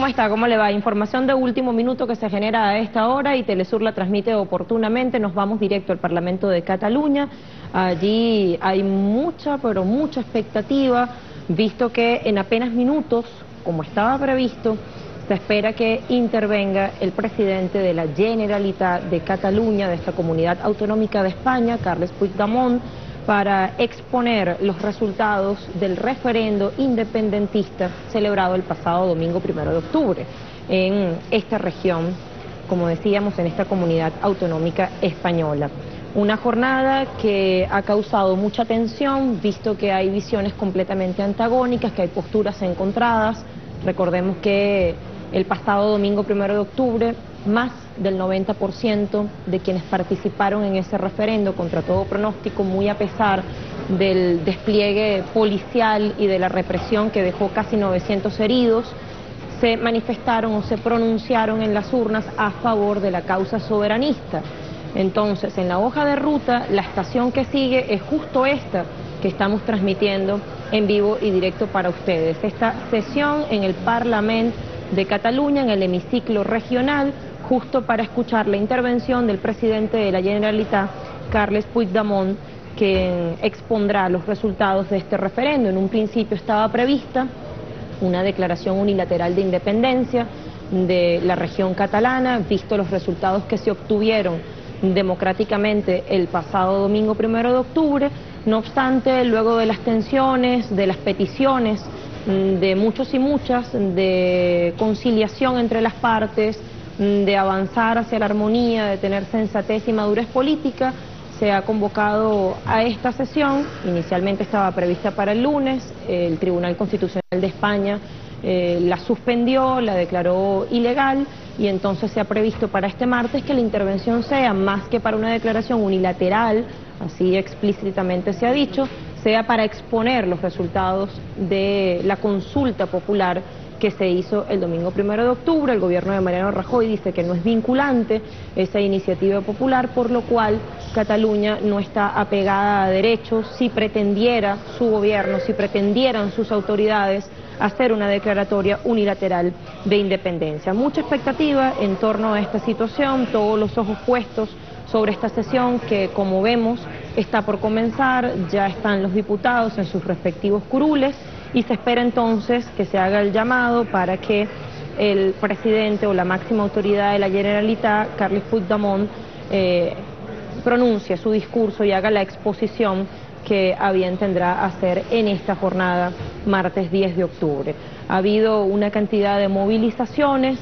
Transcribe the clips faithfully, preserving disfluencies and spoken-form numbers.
está? ¿Cómo le va? Información de último minuto que se genera a esta hora y Telesur la transmite oportunamente. Nos vamos directo al Parlamento de Cataluña. Allí hay mucha, pero mucha expectativa, visto que en apenas minutos, como estaba previsto, se espera que intervenga el presidente de la Generalitat de Cataluña, de esta comunidad autonómica de España, Carles Puigdemont, para exponer los resultados del referendo independentista celebrado el pasado domingo primero de octubre en esta región, como decíamos, en esta comunidad autonómica española. Una jornada que ha causado mucha tensión, visto que hay visiones completamente antagónicas, que hay posturas encontradas. Recordemos que el pasado domingo primero de octubre, más del noventa por ciento de quienes participaron en ese referendo, contra todo pronóstico, muy a pesar del despliegue policial y de la represión que dejó casi novecientos heridos, se manifestaron o se pronunciaron en las urnas a favor de la causa soberanista. Entonces, en la hoja de ruta, la estación que sigue es justo esta que estamos transmitiendo en vivo y directo para ustedes. Esta sesión en el Parlamento de Cataluña, en el hemiciclo regional, justo para escuchar la intervención del presidente de la Generalitat, Carles Puigdemont, que expondrá los resultados de este referendo. En un principio estaba prevista una declaración unilateral de independencia de la región catalana, visto los resultados que se obtuvieron democráticamente el pasado domingo primero de octubre. No obstante, luego de las tensiones, de las peticiones de muchos y muchas, de conciliación entre las partes, de avanzar hacia la armonía, de tener sensatez y madurez política, se ha convocado a esta sesión. Inicialmente estaba prevista para el lunes, el Tribunal Constitucional de España eh, la suspendió, la declaró ilegal, y entonces se ha previsto para este martes que la intervención sea, más que para una declaración unilateral, así explícitamente se ha dicho, sea para exponer los resultados de la consulta popular que se hizo el domingo primero de octubre. El gobierno de Mariano Rajoy dice que no es vinculante esa iniciativa popular, por lo cual Cataluña no está apegada a derechos. Si pretendiera su gobierno, si pretendieran sus autoridades hacer una declaratoria unilateral de independencia. Mucha expectativa en torno a esta situación, todos los ojos puestos sobre esta sesión que, como vemos, está por comenzar. Ya están los diputados en sus respectivos curules y se espera entonces que se haga el llamado para que el presidente o la máxima autoridad de la Generalitat, Carles Puigdemont, eh, pronuncie su discurso y haga la exposición que a bien tendrá hacer en esta jornada, martes diez de octubre. Ha habido una cantidad de movilizaciones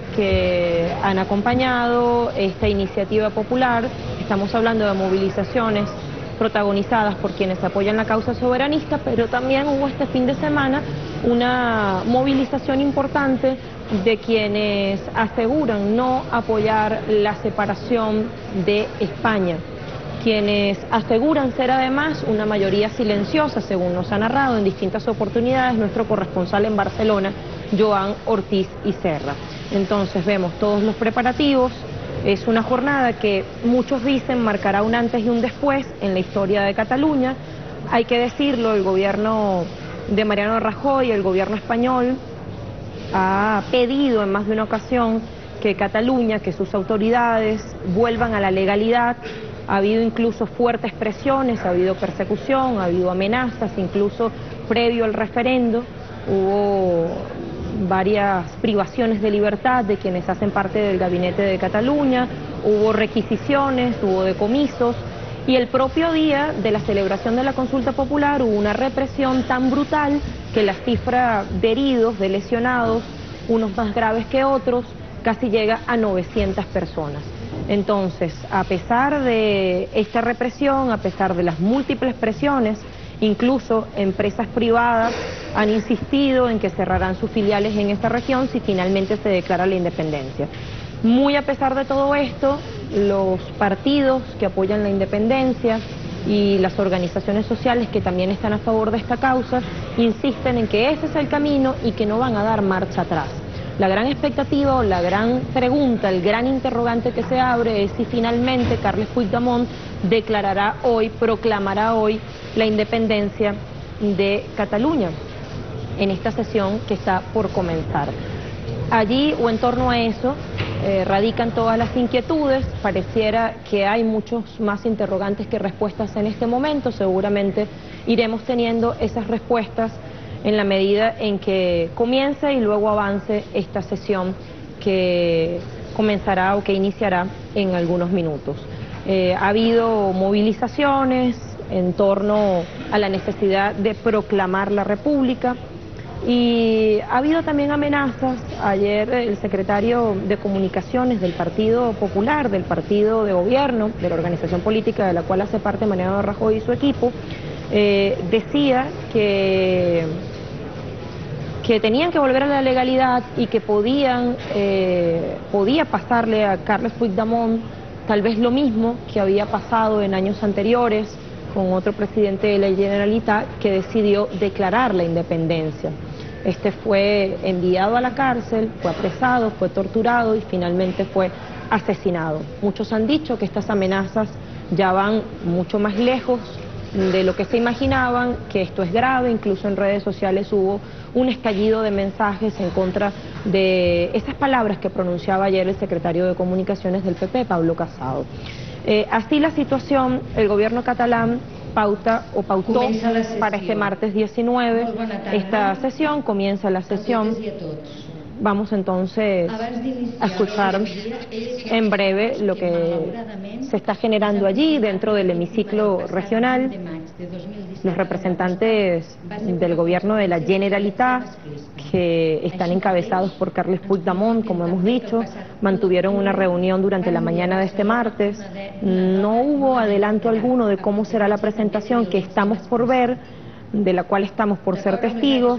que han acompañado esta iniciativa popular. Estamos hablando de movilizaciones protagonizadas por quienes apoyan la causa soberanista, pero también hubo este fin de semana una movilización importante de quienes aseguran no apoyar la separación de España, quienes aseguran ser además una mayoría silenciosa, según nos ha narrado en distintas oportunidades nuestro corresponsal en Barcelona, Joan Ortiz y Serra. Entonces vemos todos los preparativos. Es una jornada que muchos dicen marcará un antes y un después en la historia de Cataluña. Hay que decirlo, el gobierno de Mariano Rajoy, el gobierno español, ha pedido en más de una ocasión que Cataluña, que sus autoridades vuelvan a la legalidad. Ha habido incluso fuertes presiones, ha habido persecución, ha habido amenazas, incluso previo al referendo hubo varias privaciones de libertad de quienes hacen parte del gabinete de Cataluña, hubo requisiciones, hubo decomisos, y el propio día de la celebración de la consulta popular hubo una represión tan brutal que la cifra de heridos, de lesionados, unos más graves que otros, casi llega a novecientas personas. Entonces, a pesar de esta represión, a pesar de las múltiples presiones, incluso empresas privadas han insistido en que cerrarán sus filiales en esta región si finalmente se declara la independencia. Muy a pesar de todo esto, los partidos que apoyan la independencia y las organizaciones sociales que también están a favor de esta causa insisten en que ese es el camino y que no van a dar marcha atrás. La gran expectativa o la gran pregunta, el gran interrogante que se abre es si finalmente Carles Puigdemont declarará hoy, proclamará hoy la independencia de Cataluña en esta sesión que está por comenzar. allí o en torno a eso eh, radican todas las inquietudes. Pareciera que hay muchos más interrogantes que respuestas en este momento. Seguramente iremos teniendo esas respuestas en la medida en que comience y luego avance esta sesión que comenzará o que iniciará en algunos minutos. Eh, ha habido movilizaciones en torno a la necesidad de proclamar la República y ha habido también amenazas. Ayer el secretario de Comunicaciones del Partido Popular, del partido de gobierno, de la organización política de la cual hace parte Mariano Rajoy y su equipo, eh, decía que... que tenían que volver a la legalidad y que podían, eh, podía pasarle a Carles Puigdemont tal vez lo mismo que había pasado en años anteriores con otro presidente de la Generalitat que decidió declarar la independencia. Este fue enviado a la cárcel, fue apresado, fue torturado y finalmente fue asesinado. Muchos han dicho que estas amenazas ya van mucho más lejos de lo que se imaginaban, que esto es grave. Incluso en redes sociales hubo un estallido de mensajes en contra de esas palabras que pronunciaba ayer el secretario de Comunicaciones del P P, Pablo Casado. Eh, así la situación, el gobierno catalán pauta o pautó para este martes diecinueve esta sesión, comienza la sesión. Vamos entonces a escuchar en breve lo que se está generando allí dentro del hemiciclo regional. Los representantes del gobierno de la Generalitat, que están encabezados por Carles Puigdemont, como hemos dicho, mantuvieron una reunión durante la mañana de este martes. No hubo adelanto alguno de cómo será la presentación, que estamos por ver, de la cual estamos por ser testigos.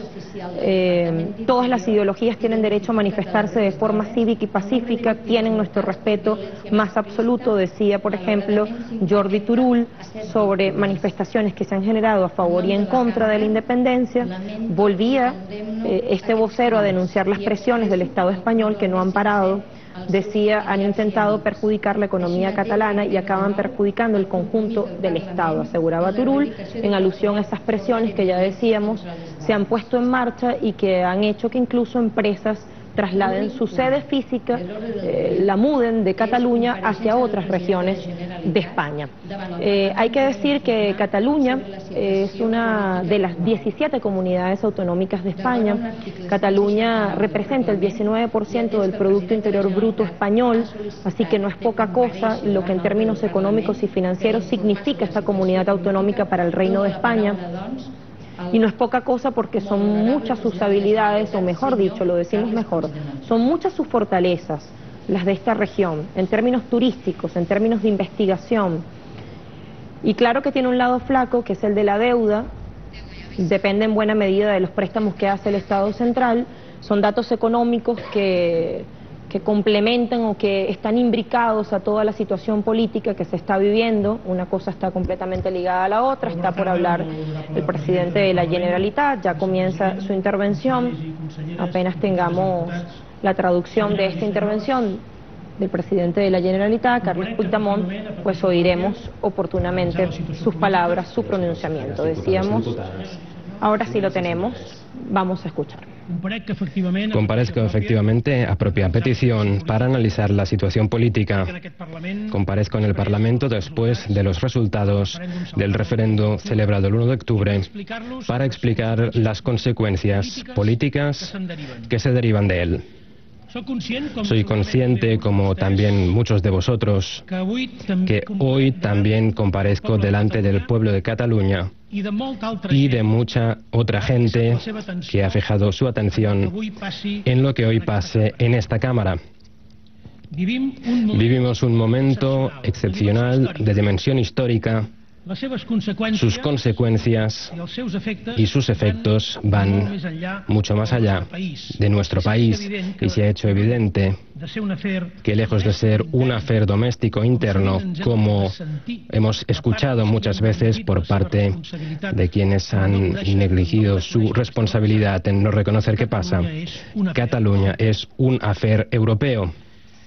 Eh, todas las ideologías tienen derecho a manifestarse de forma cívica y pacífica, tienen nuestro respeto más absoluto, decía por ejemplo Jordi Turull sobre manifestaciones que se han generado a favor y en contra de la independencia. Volvía eh, este vocero a denunciar las presiones del Estado español que no han parado. Decía, han intentado perjudicar la economía catalana y acaban perjudicando el conjunto del Estado, aseguraba Turull, en alusión a esas presiones que ya decíamos se han puesto en marcha y que han hecho que incluso empresas trasladen su sede física, eh, la muden de Cataluña hacia otras regiones de España. Eh, hay que decir que Cataluña es una de las diecisiete comunidades autonómicas de España. Cataluña representa el diecinueve por ciento del Producto Interior Bruto español, así que no es poca cosa lo que en términos económicos y financieros significa esta comunidad autonómica para el Reino de España. Y no es poca cosa porque son muchas sus habilidades, o mejor dicho, lo decimos mejor, son muchas sus fortalezas, las de esta región, en términos turísticos, en términos de investigación. Y claro que tiene un lado flaco, que es el de la deuda, depende en buena medida de los préstamos que hace el Estado central. Son datos económicos que... que complementan o que están imbricados a toda la situación política que se está viviendo. Una cosa está completamente ligada a la otra. Está por hablar el presidente de la Generalitat, ya comienza su intervención. Apenas tengamos la traducción de esta intervención del presidente de la Generalitat, Carles Puigdemont, pues oiremos oportunamente sus palabras, su pronunciamiento. Decíamos, ahora sí lo tenemos, vamos a escuchar. Comparezco efectivamente a propia petición para analizar la situación política. Comparezco en el Parlamento después de los resultados del referendo celebrado el uno de octubre para explicar las consecuencias políticas que se derivan de él. Soy consciente, como también muchos de vosotros, que hoy también comparezco delante del pueblo de Cataluña y de mucha otra gente que ha fijado su atención en lo que hoy pase en esta Cámara. Vivimos un momento excepcional de dimensión histórica. Sus consecuencias y sus efectos van mucho más allá de nuestro país y se ha hecho evidente que lejos de ser un afer doméstico interno, como hemos escuchado muchas veces por parte de quienes han negligido su responsabilidad en no reconocer qué pasa, Cataluña es un afer europeo.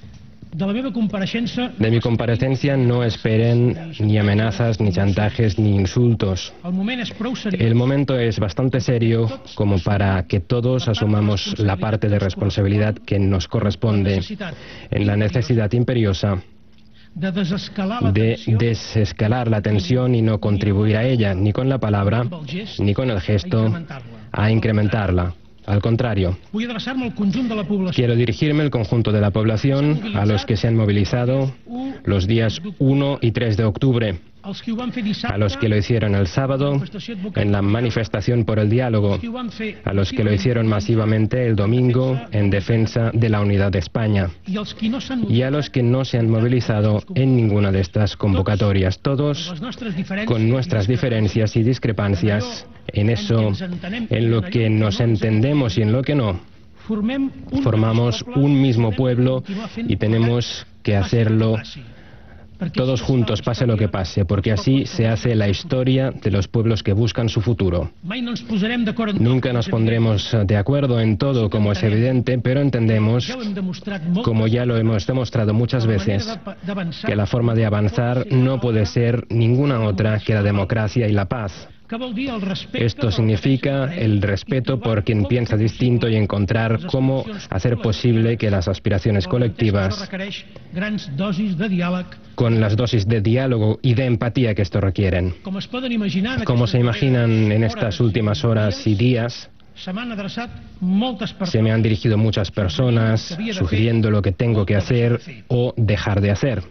De mi comparecencia no esperen ni amenazas, ni chantajes, ni insultos. El momento es bastante serio como para que todos asumamos la parte de responsabilidad que nos corresponde en la necesidad imperiosa de desescalar la tensión y no contribuir a ella, ni con la palabra, ni con el gesto, a incrementarla. Al contrario, quiero dirigirme al conjunto de la población, a los que se han movilizado los días uno y tres de octubre, a los que lo hicieron el sábado en la manifestación por el diálogo, a los que lo hicieron masivamente el domingo en defensa de la unidad de España, y a los que no se han movilizado en ninguna de estas convocatorias, todos con nuestras diferencias y discrepancias en eso, en lo que nos entendemos y en lo que no. Formamos un mismo pueblo y tenemos que hacerlo todos juntos, pase lo que pase, porque así se hace la historia de los pueblos que buscan su futuro. Nunca nos pondremos de acuerdo en todo, como es evidente, pero entendemos, como ya lo hemos demostrado muchas veces, que la forma de avanzar no puede ser ninguna otra que la democracia y la paz. Esto significa el respeto por quien piensa distinto y encontrar cómo hacer posible que las aspiraciones colectivas, con las dosis de diálogo y de empatía que esto requieren. Como se imaginan, en estas últimas horas y días, se me han dirigido muchas personas sugiriendo lo que tengo que hacer o dejar de hacer.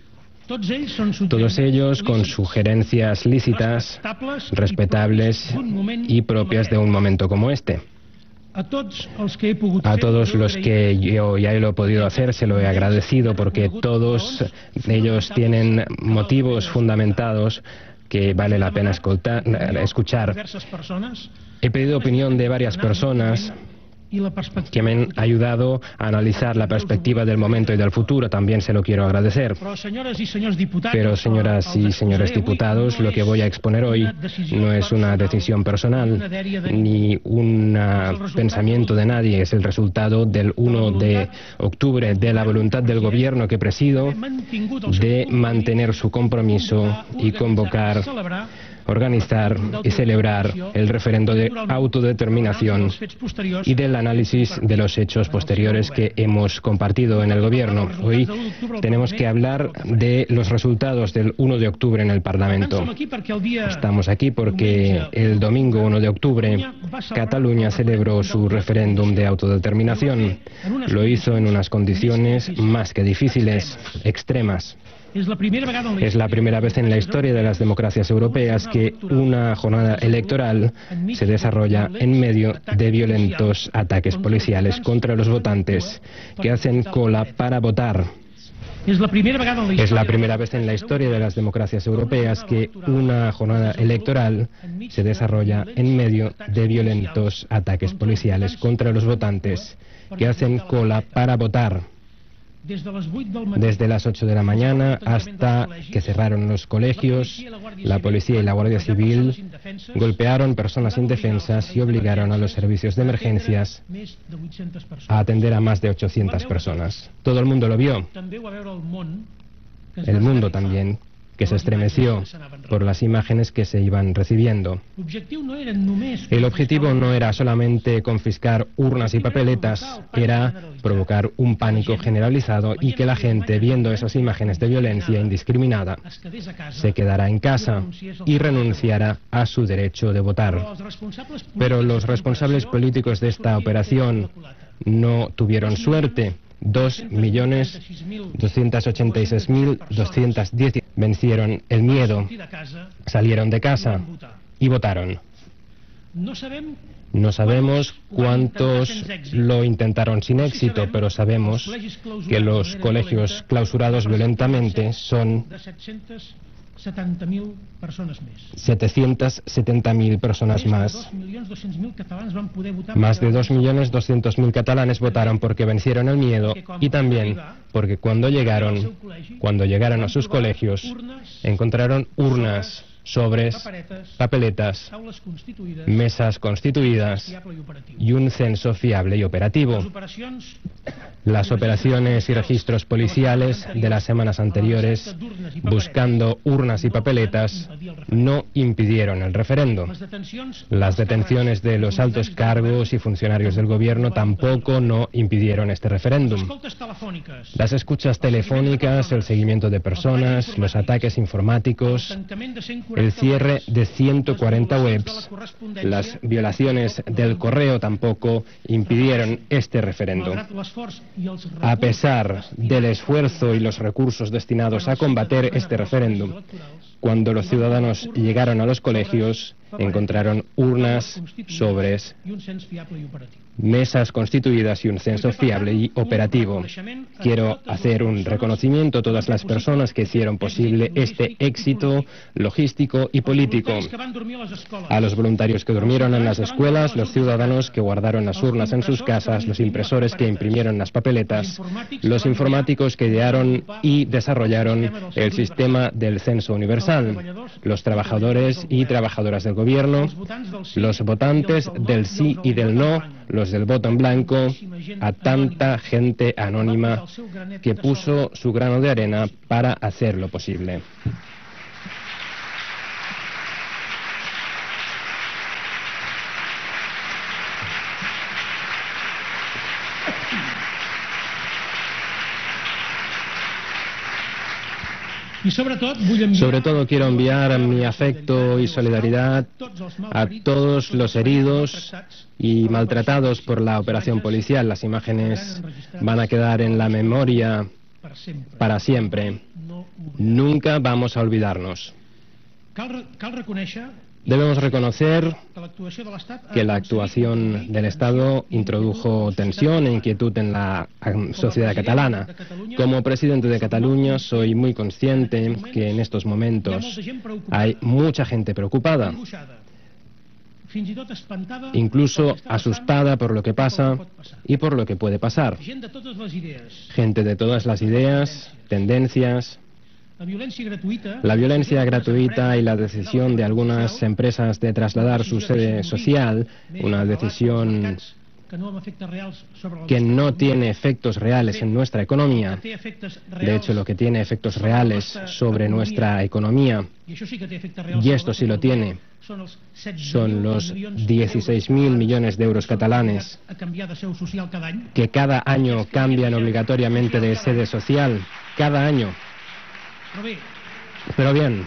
Todos ellos con sugerencias lícitas, respetables y propias de un momento como este. A todos los que yo ya lo he podido hacer, se lo he agradecido, porque todos ellos tienen motivos fundamentados que vale la pena escoltar, escuchar. He pedido opinión de varias personas que me han ayudado a analizar la perspectiva del momento y del futuro. También se lo quiero agradecer. Pero, señoras y señores diputados, lo que voy a exponer hoy no es una decisión personal ni un pensamiento de nadie. Es el resultado del uno de octubre, de la voluntad del gobierno que presido de mantener su compromiso y convocar, organizar y celebrar el referendo de autodeterminación y del análisis de los hechos posteriores que hemos compartido en el gobierno. Hoy tenemos que hablar de los resultados del uno de octubre en el Parlamento. Estamos aquí porque el domingo uno de octubre Cataluña celebró su referéndum de autodeterminación. Lo hizo en unas condiciones más que difíciles, extremas. Es la primera vez en la historia de las democracias europeas que una jornada electoral se desarrolla en medio de violentos ataques policiales contra los votantes que hacen cola para votar. Es la primera vez en la historia de las democracias europeas que una jornada electoral se desarrolla en medio de violentos ataques policiales contra los votantes que hacen cola para votar. Desde las ocho de la mañana hasta que cerraron los colegios, la policía y la Guardia Civil golpearon personas indefensas y obligaron a los servicios de emergencias a atender a más de ochocientas personas. Todo el mundo lo vio. El mundo también, que se estremeció por las imágenes que se iban recibiendo. El objetivo no era solamente confiscar urnas y papeletas, era provocar un pánico generalizado y que la gente, viendo esas imágenes de violencia indiscriminada, se quedara en casa y renunciara a su derecho de votar. Pero los responsables políticos de esta operación no tuvieron suerte. dos millones doscientos ochenta y seis mil doscientos diez vencieron el miedo, salieron de casa y votaron. No sabemos cuántos lo intentaron sin éxito, pero sabemos que los colegios clausurados violentamente son setecientas setenta mil personas más. Más de dos millones doscientos mil catalanes votaron porque vencieron el miedo y también porque cuando llegaron, cuando llegaron a sus colegios, encontraron urnas sobres, papeletas, mesas constituidas y un censo fiable y operativo. Las operaciones y registros policiales de las semanas anteriores, buscando urnas y papeletas, no impidieron el referendo. Las detenciones de los altos cargos y funcionarios del gobierno tampoco no impidieron este referéndum. Las escuchas telefónicas, el seguimiento de personas, los ataques informáticos, el cierre de ciento cuarenta webs, las violaciones del correo tampoco impidieron este referendo. A pesar del esfuerzo y los recursos destinados a combater este referéndum, cuando los ciudadanos llegaron a los colegios, encontraron urnas, sobres, mesas constituidas y un censo fiable y operativo. Quiero hacer un reconocimiento a todas las personas que hicieron posible este éxito logístico y político. A los voluntarios que durmieron en las escuelas, los ciudadanos que guardaron las urnas en sus casas, los impresores que imprimieron las papeletas, los informáticos que idearon y desarrollaron el sistema del censo universal, los trabajadores y trabajadoras del gobierno, los votantes del sí y del no, los del voto en blanco, a tanta gente anónima que puso su grano de arena para hacerlo posible. Sobre todo quiero enviar mi afecto y solidaridad a todos los heridos y maltratados por la operación policial. Las imágenes van a quedar en la memoria para siempre. Nunca vamos a olvidarnos. Debemos reconocer que la actuación del Estado introdujo tensión e inquietud en la sociedad catalana. Como presidente de Cataluña soy muy consciente que en estos momentos hay mucha gente preocupada, incluso asustada por lo que pasa y por lo que puede pasar. Gente de todas las ideas, tendencias. La violencia gratuita y la decisión de algunas empresas de trasladar su sede social, una decisión que no tiene efectos reales en nuestra economía. De hecho, lo que tiene efectos reales sobre nuestra economía, y esto sí lo tiene, son los dieciséis mil millones de euros catalanes que cada año cambian obligatoriamente de sede social, cada año. Pero bien,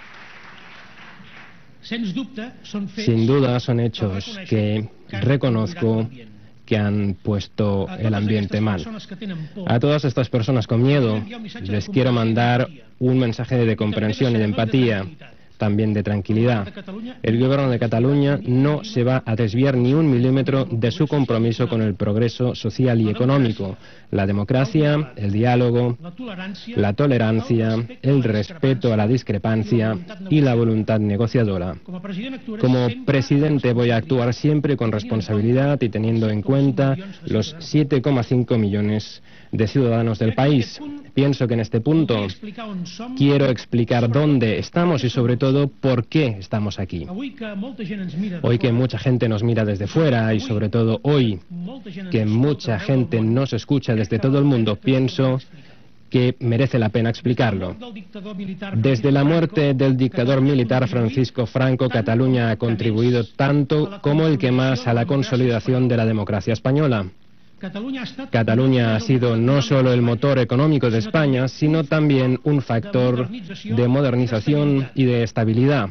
sin duda son hechos que reconozco que han puesto el ambiente mal. A todas estas personas con miedo les quiero mandar un mensaje de comprensión y de empatía, también de tranquilidad. El gobierno de Cataluña no se va a desviar ni un milímetro de su compromiso con el progreso social y económico, la democracia, el diálogo, la tolerancia, el respeto a la discrepancia y la voluntad negociadora. Como presidente voy a actuar siempre con responsabilidad y teniendo en cuenta los siete coma cinco millones de ciudadanos del país. Pienso que en este punto quiero explicar dónde estamos y sobre todo por qué estamos aquí. Hoy que mucha gente nos mira desde fuera y sobre todo hoy que mucha gente nos escucha desde todo el mundo, pienso que merece la pena explicarlo. Desde la muerte del dictador militar Francisco Franco, Cataluña ha contribuido tanto como el que más a la consolidación de la democracia española. Cataluña ha sido no solo el motor económico de España, sino también un factor de modernización y de estabilidad.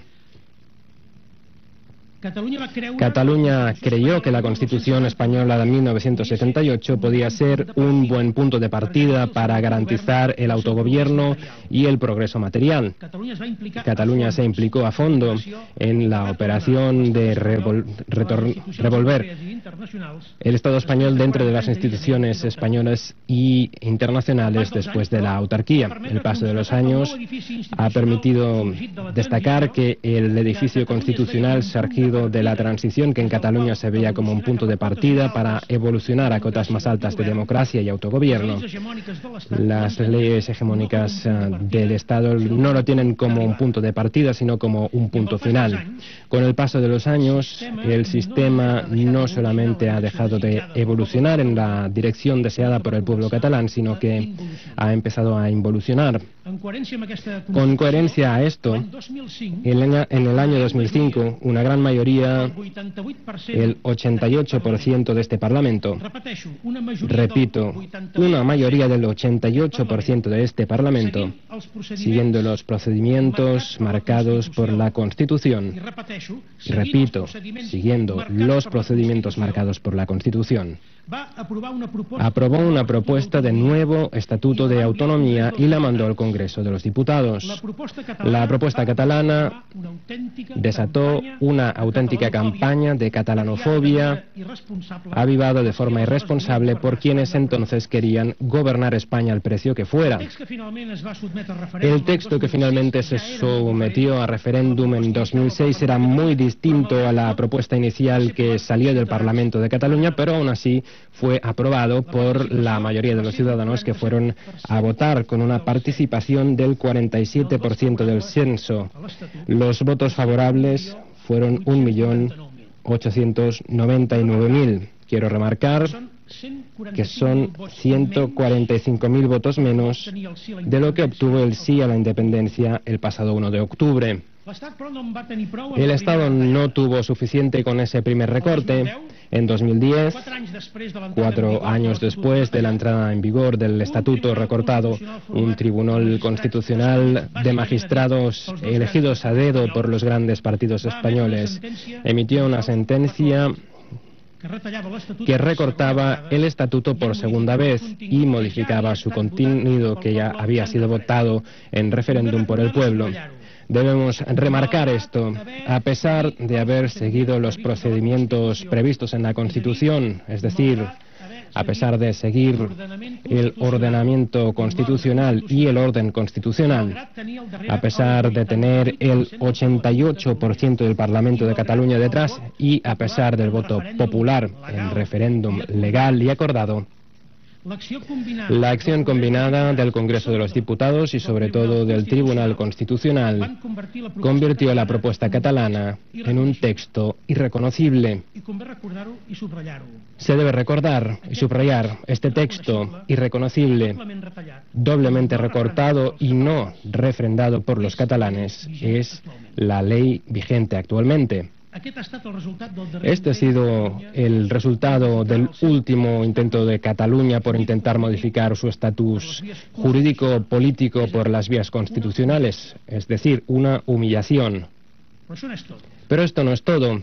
Cataluña creyó que la Constitución española de mil novecientos setenta y ocho podía ser un buen punto de partida para garantizar el autogobierno y el progreso material. Cataluña se implicó a fondo en la operación de revol revolver el Estado español dentro de las instituciones españolas y internacionales después de la autarquía. El paso de los años ha permitido destacar que el edificio constitucional Sargil periodo de la transición que en Cataluña se veía como un punto de partida para evolucionar a cotas más altas de democracia y autogobierno. Las leyes hegemónicas del Estado no lo tienen como un punto de partida, sino como un punto final. Con el paso de los años, el sistema no solamente ha dejado de evolucionar en la dirección deseada por el pueblo catalán, sino que ha empezado a involucionar. Con coherencia a esto, en el año dos mil cinco, una gran mayoría, el ochenta y ocho por ciento de este Parlamento, repito, una mayoría del ochenta y ocho por ciento de este Parlamento, siguiendo los procedimientos marcados por la Constitución, y repito, siguiendo los procedimientos marcados por la Constitución, aprobó una propuesta de nuevo Estatuto de Autonomía y la mandó al Congreso de los Diputados. La propuesta catalana desató una auténtica campaña de catalanofobia avivada de forma irresponsable por quienes entonces querían gobernar España al precio que fuera. El texto que finalmente se sometió a referéndum en dos mil seis era muy distinto a la propuesta inicial que salió del Parlamento de Cataluña, pero aún así fue aprobado por la mayoría de los ciudadanos que fueron a votar con una participación del cuarenta y siete por ciento del censo. Los votos favorables fueron un millón ochocientos noventa y nueve mil. Quiero remarcar que son ciento cuarenta y cinco mil votos menos de lo que obtuvo el sí a la independencia el pasado uno de octubre. El Estado no tuvo suficiente con ese primer recorte. En dos mil diez, cuatro años después de la entrada en vigor del Estatuto recortado, un Tribunal Constitucional de magistrados elegidos a dedo por los grandes partidos españoles emitió una sentencia que recortaba el Estatuto por segunda vez y modificaba su contenido que ya había sido votado en referéndum por el pueblo. Debemos remarcar esto. A pesar de haber seguido los procedimientos previstos en la Constitución, es decir, a pesar de seguir el ordenamiento constitucional y el orden constitucional, a pesar de tener el ochenta y ocho por ciento del Parlamento de Cataluña detrás y a pesar del voto popular en referéndum legal y acordado, la acción combinada del Congreso de los Diputados y sobre todo del Tribunal Constitucional convirtió la propuesta catalana en un texto irreconocible. Se debe recordar y subrayar este texto irreconocible, doblemente recortado y no refrendado por los catalanes, es la ley vigente actualmente. Este ha sido el resultado del último intento de Cataluña por intentar modificar su estatus jurídico-político por las vías constitucionales, es decir, una humillación. Pero esto no es todo.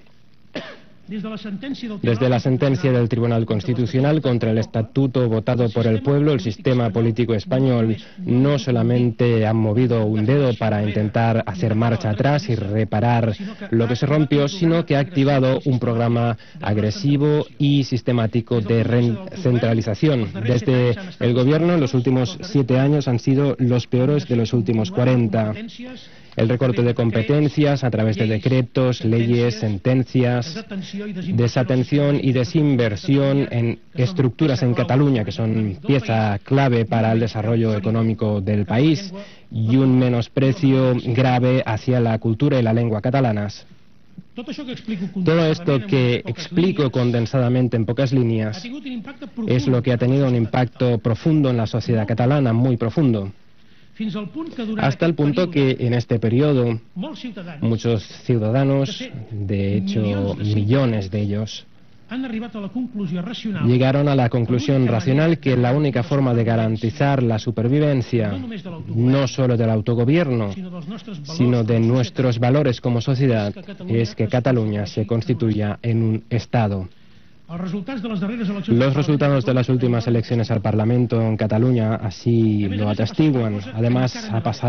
Desde la sentencia del Tribunal Constitucional contra el Estatuto votado por el pueblo, el sistema político español no solamente ha movido un dedo para intentar hacer marcha atrás y reparar lo que se rompió, sino que ha activado un programa agresivo y sistemático de recentralización. Desde el gobierno, los últimos siete años han sido los peores de los últimos cuarenta. El recorte de competencias a través de decretos, leyes, sentencias, desatención y desinversión en estructuras en Cataluña, que son pieza clave para el desarrollo económico del país, y un menosprecio grave hacia la cultura y la lengua catalanas. Todo esto que explico condensadamente en pocas líneas es lo que ha tenido un impacto profundo en la sociedad catalana, muy profundo. Hasta el punto que en este periodo muchos ciudadanos, de hecho millones de ellos, llegaron a la conclusión racional que la única forma de garantizar la supervivencia, no solo del autogobierno, sino de nuestros valores como sociedad, es que Cataluña se constituya en un Estado. Los resultados de las últimas elecciones al Parlamento en Cataluña así lo atestiguan. Además, ha pasado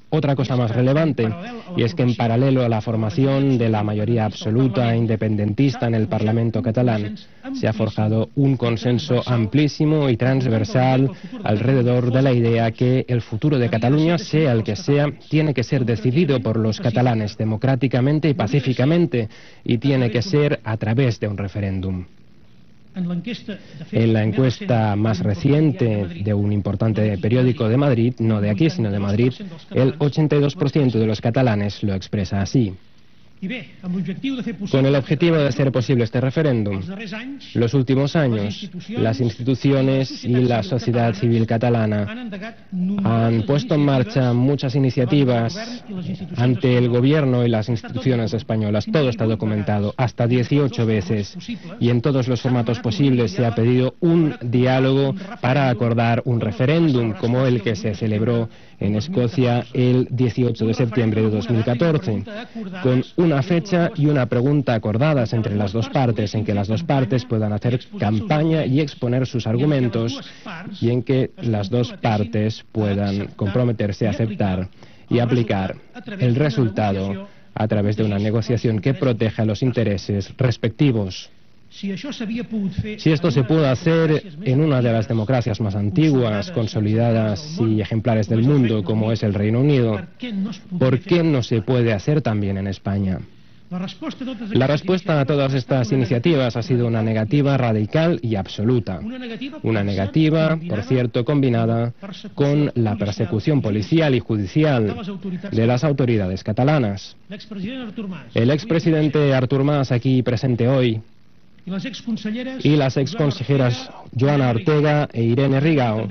otra cosa más relevante, y es que en paralelo a la formación de la mayoría absoluta independentista en el Parlamento catalán, se ha forjado un consenso amplísimo y transversal alrededor de la idea que el futuro de Cataluña, sea el que sea, tiene que ser decidido por los catalanes democráticamente y pacíficamente, y tiene que ser a través de un referéndum. En la encuesta más reciente de un importante periódico de Madrid, no de aquí, sino de Madrid, el ochenta y dos por ciento de los catalanes lo expresa así. Con el objetivo de hacer posible este referéndum, los últimos años, las instituciones y la sociedad civil catalana han puesto en marcha muchas iniciativas ante el gobierno y las instituciones españolas. Todo está documentado, hasta dieciocho veces, y en todos los formatos posibles se ha pedido un diálogo para acordar un referéndum, como el que se celebró en Escocia el dieciocho de septiembre de dos mil catorce, con una fecha y una pregunta acordadas entre las dos partes, en que las dos partes puedan hacer campaña y exponer sus argumentos, y en que las dos partes puedan comprometerse a aceptar y aplicar el resultado a través de una negociación que proteja los intereses respectivos. Si esto se pudo hacer en una de las democracias más antiguas, consolidadas y ejemplares del mundo, como es el Reino Unido, ¿por qué no se puede hacer también en España? La respuesta a todas estas iniciativas ha sido una negativa radical y absoluta. Una negativa, por cierto, combinada con la persecución policial y judicial de las autoridades catalanas. El expresidente Artur Mas, aquí presente hoy, y las exconsejeras Joana Ortega e Irene Rigau,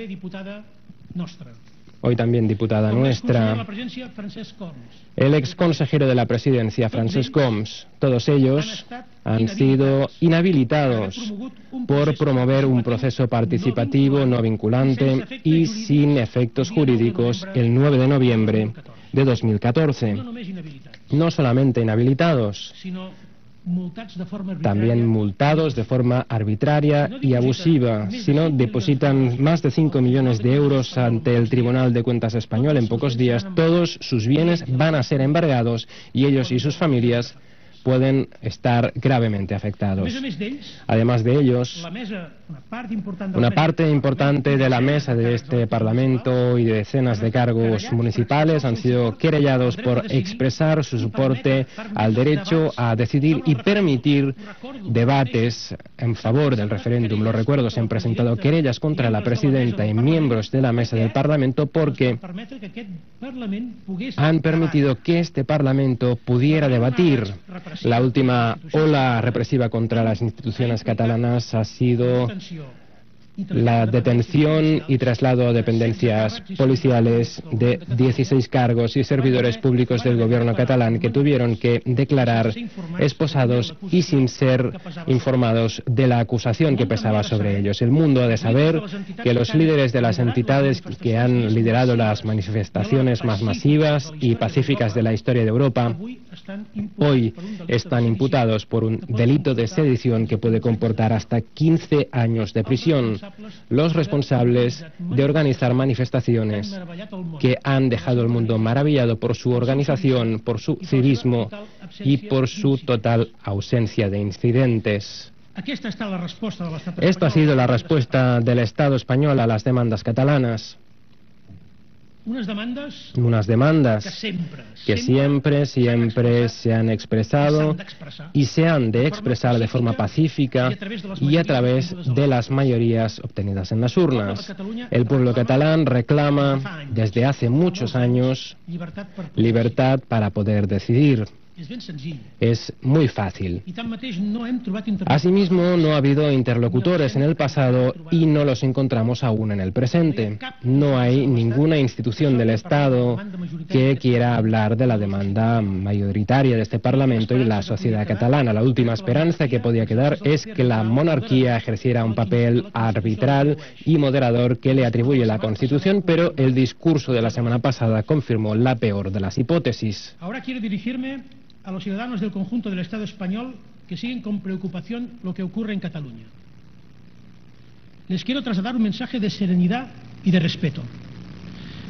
hoy también diputada nuestra, el exconsejero de la presidencia, Francesc Homs, todos ellos han sido inhabilitados por promover un proceso participativo no vinculante y sin efectos jurídicos el nueve de noviembre de dos mil catorce. No solamente inhabilitados, también multados de forma arbitraria y abusiva, sino depositan más de cinco millones de euros ante el Tribunal de Cuentas español en pocos días. Todos sus bienes van a ser embargados y ellos y sus familias pueden estar gravemente afectados. Además de ellos, una parte importante de la mesa de este Parlamento y de decenas de cargos municipales han sido querellados por expresar su soporte al derecho a decidir y permitir debates en favor del referéndum. Lo recuerdo, se han presentado querellas contra la presidenta y miembros de la mesa del Parlamento porque han permitido que este Parlamento pudiera debatir. La última ola represiva contra las instituciones catalanas ha sido la detención y traslado a dependencias policiales de dieciséis cargos y servidores públicos del gobierno catalán que tuvieron que declarar esposados y sin ser informados de la acusación que pesaba sobre ellos. El mundo ha de saber que los líderes de las entidades que han liderado las manifestaciones más masivas y pacíficas de la historia de Europa hoy están imputados por un delito de sedición que puede comportar hasta quince años de prisión. Los responsables de organizar manifestaciones que han dejado el mundo maravillado por su organización, por su civismo y por su total ausencia de incidentes. Esta ha sido la respuesta del Estado español a las demandas catalanas. Unas demandas que siempre, siempre se han expresado y se han de expresar de forma pacífica y a través de las mayorías obtenidas en las urnas. El pueblo catalán reclama desde hace muchos años libertad para poder decidir. Es muy fácil. Asimismo, no ha habido interlocutores en el pasado y no los encontramos aún en el presente. No hay ninguna institución del Estado que quiera hablar de la demanda mayoritaria de este Parlamento y la sociedad catalana. La última esperanza que podía quedar es que la monarquía ejerciera un papel arbitral y moderador que le atribuye la Constitución, pero el discurso de la semana pasada confirmó la peor de las hipótesis. Ahora quiero dirigirme a los ciudadanos del conjunto del Estado español que siguen con preocupación lo que ocurre en Cataluña. Les quiero trasladar un mensaje de serenidad y de respeto.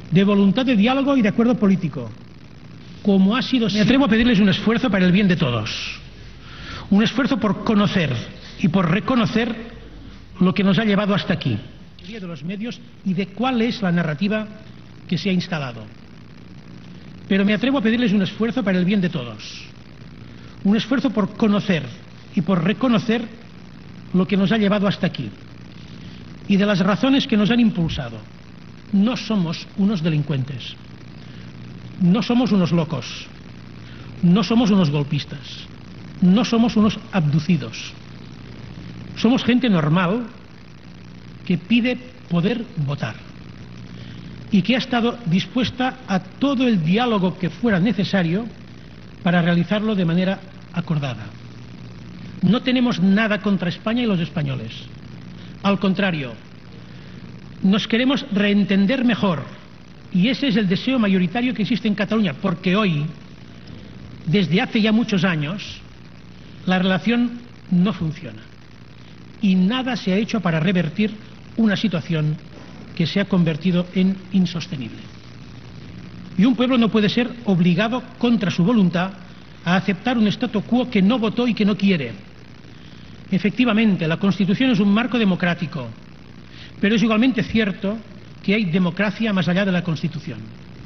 de voluntad de diálogo y de acuerdo político, como ha sido... Me atrevo a pedirles un esfuerzo para el bien de todos, un esfuerzo por conocer y por reconocer lo que nos ha llevado hasta aquí, de los medios y de cuál es la narrativa que se ha instalado. Pero me atrevo a pedirles un esfuerzo para el bien de todos, un esfuerzo por conocer y por reconocer lo que nos ha llevado hasta aquí y de las razones que nos han impulsado. No somos unos delincuentes, no somos unos locos, no somos unos golpistas, no somos unos abducidos. Somos gente normal que pide poder votar y que ha estado dispuesta a todo el diálogo que fuera necesario para realizarlo de manera acordada. No tenemos nada contra España y los españoles. Al contrario, nos queremos reentender mejor y ese es el deseo mayoritario que existe en Cataluña, porque hoy, desde hace ya muchos años, la relación no funciona y nada se ha hecho para revertir una situación que se ha convertido en insostenible. Y un pueblo no puede ser obligado contra su voluntad a aceptar un statu quo que no votó y que no quiere. Efectivamente, la Constitución es un marco democrático, pero es igualmente cierto que hay democracia más allá de la Constitución.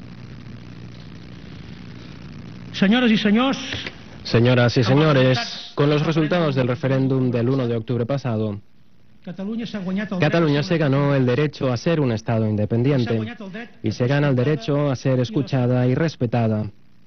Señoras y señores, Señoras y señores, con los resultados del referéndum del uno de octubre pasado, Cataluña se ganó el derecho a ser un Estado independiente y se gana el derecho a ser escuchada y respetada.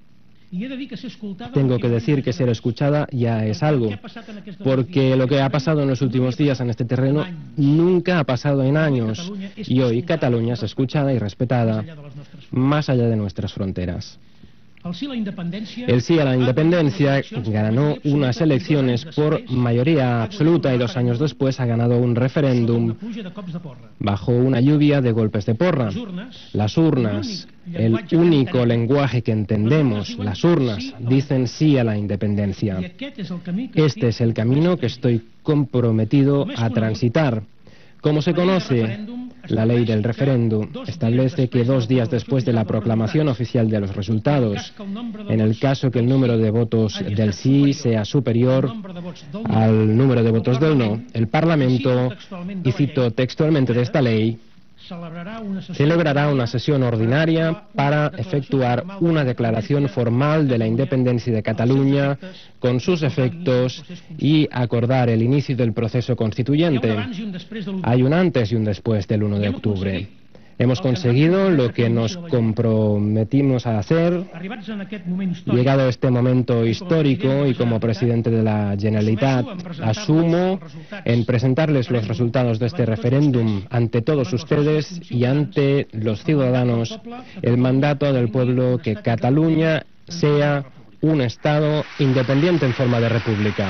Tengo que decir que ser escuchada ya es algo, porque lo que ha pasado en los últimos días en este terreno nunca ha pasado en años y hoy Cataluña es escuchada y respetada más allá de nuestras fronteras. El sí a la independencia ganó unas elecciones por mayoría absoluta y dos años después ha ganado un referéndum bajo una lluvia de golpes de porra. Las urnas, el único lenguaje que entendemos, las urnas, dicen sí a la independencia. Este es el camino que estoy comprometido a transitar. Como se conoce, la ley del referéndum establece que dos días después de la proclamación oficial de los resultados, en el caso que el número de votos del sí sea superior al número de votos del no, el Parlamento, y cito textualmente de esta ley, celebrará una sesión ordinaria para efectuar una declaración formal de la independencia de Cataluña con sus efectos y acordar el inicio del proceso constituyente. Hay un antes y un después del uno de octubre. Hemos conseguido lo que nos comprometimos a hacer. Llegado a este momento histórico y como presidente de la Generalitat, asumo en presentarles los resultados de este referéndum ante todos ustedes y ante los ciudadanos el mandato del pueblo que Cataluña sea un Estado independiente en forma de república.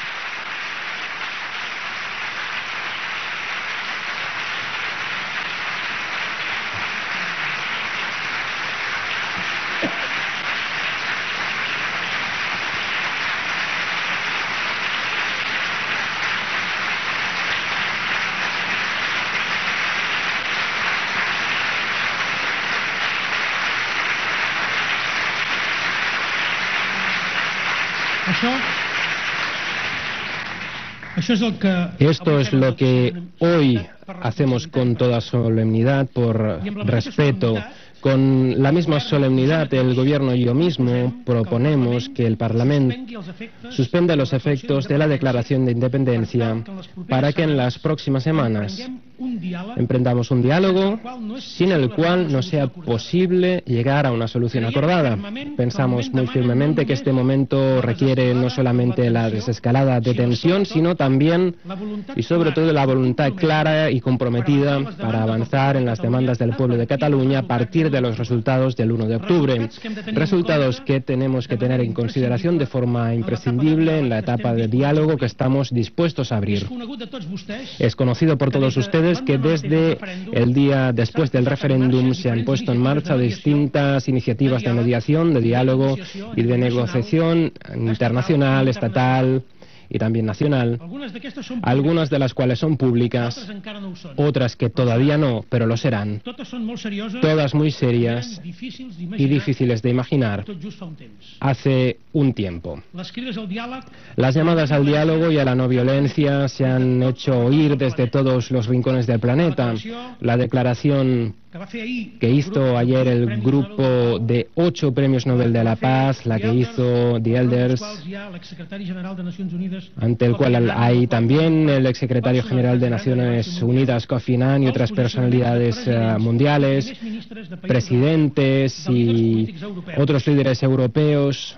Esto es lo que hoy hacemos con toda solemnidad, por respeto. Con la misma solemnidad, el Gobierno y yo mismo proponemos que el Parlamento suspenda los efectos de la declaración de independencia para que en las próximas semanas emprendamos un diálogo sin el cual no sea posible llegar a una solución acordada. Pensamos muy firmemente que este momento requiere no solamente la desescalada de tensión, sino también y sobre todo la voluntad clara y comprometida para avanzar en las demandas del pueblo de Cataluña a partir de los resultados del uno de octubre. Resultados que tenemos que tener en consideración de forma imprescindible en la etapa de diálogo que estamos dispuestos a abrir. Es conocido por todos ustedes que desde el día después del referéndum se han puesto en marcha distintas iniciativas de mediación, de diálogo y de negociación internacional, estatal y también nacional, algunas de las cuales son públicas, otras que todavía no, pero lo serán, todas muy serias y difíciles de imaginar hace un tiempo. Las llamadas al diálogo y a la no violencia se han hecho oír desde todos los rincones del planeta. La declaración que hizo ayer el grupo de ocho premios Nobel de la Paz, la que hizo The Elders, ante el cual hay también el exsecretario general de Naciones Unidas, Kofi Annan, y otras personalidades uh, mundiales, presidentes y otros líderes europeos.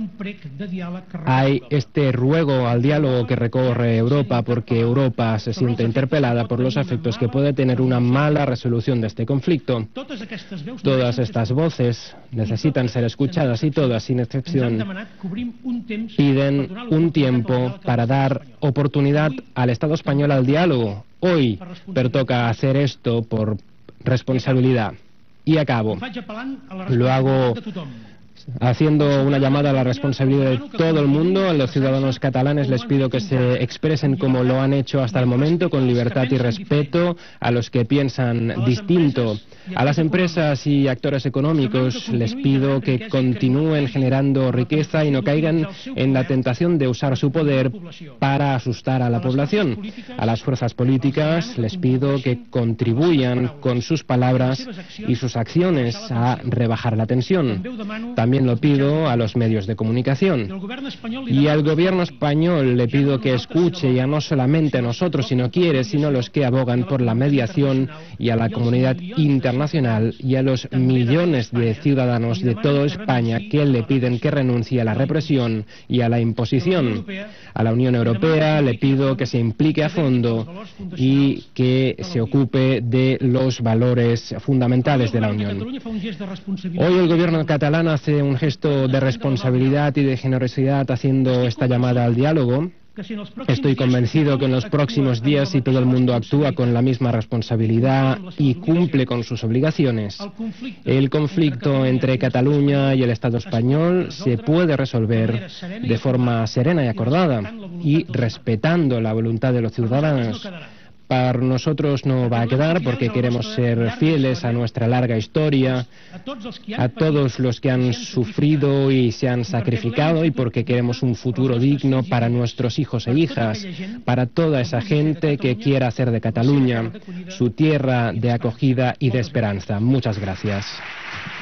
Hay este ruego al diálogo que recorre Europa porque Europa se siente interpelada por los efectos que puede tener una mala resolución de este conflicto. Todas estas voces necesitan ser escuchadas y todas, sin excepción, piden un tiempo para dar oportunidad al Estado español al diálogo. Hoy pertoca hacer esto por responsabilidad. Y acabo. Lo hago haciendo una llamada a la responsabilidad de todo el mundo. A los ciudadanos catalanes les pido que se expresen como lo han hecho hasta el momento, con libertad y respeto, a los que piensan distinto. A las empresas y actores económicos les pido que continúen generando riqueza y no caigan en la tentación de usar su poder para asustar a la población. A las fuerzas políticas les pido que contribuyan con sus palabras y sus acciones a rebajar la tensión. También lo pido a los medios de comunicación. Y al gobierno español le pido que escuche ya no solamente a nosotros si no quiere, sino a los que abogan por la mediación, y a la comunidad internacional y a los millones de ciudadanos de toda España que le piden que renuncie a la represión y a la imposición. A la Unión Europea le pido que se implique a fondo y que se ocupe de los valores fundamentales de la Unión. Hoy el gobierno catalán hace un gesto de responsabilidad y de generosidad haciendo esta llamada al diálogo. Estoy convencido que en los próximos días, si todo el mundo actúa con la misma responsabilidad y cumple con sus obligaciones, el conflicto entre Cataluña y el Estado español se puede resolver de forma serena y acordada y respetando la voluntad de los ciudadanos. Para nosotros no va a quedar, porque queremos ser fieles a nuestra larga historia, a todos los que han sufrido y se han sacrificado, y porque queremos un futuro digno para nuestros hijos e hijas, para toda esa gente que quiera hacer de Cataluña su tierra de acogida y de esperanza. Muchas gracias.